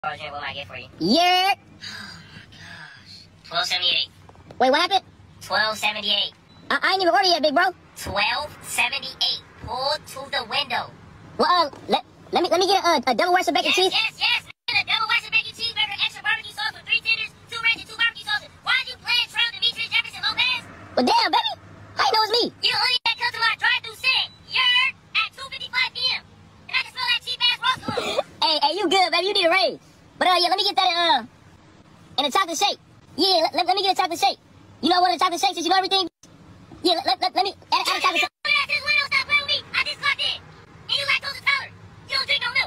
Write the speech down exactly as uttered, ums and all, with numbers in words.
What will I get for you? Yeah. Oh my gosh. Twelve seventy eight. Wait, what happened? Twelve seventy eight. I, I ain't even ordered yet, big bro. Twelve seventy eight. Pull to the window. Well, uh, let let me let me get a, a double rice and bacon Yes, cheese. yes, yes. Get a double rice and bacon cheeseburger, extra barbecue sauce with three tenders, two ranch, and two barbecue sauces. Why are you playing Trail Demetrius Jefferson Lopez? Well, damn, baby. How you know it's me? You only that come to my drive-through set. You're at two fifty-five p m And I can smell that cheap ass roast food. Hey, hey, you good, baby? You need a raise. But uh, yeah, let me get that uh, in a chocolate shake. Yeah, let, let, let me get a chocolate shake. You know what a chocolate shake since you know everything. Yeah, let, let, let, let me add, add a chocolate shake. Stop playing with me. I just clocked in. And you lactose intolerant. You don't drink no milk.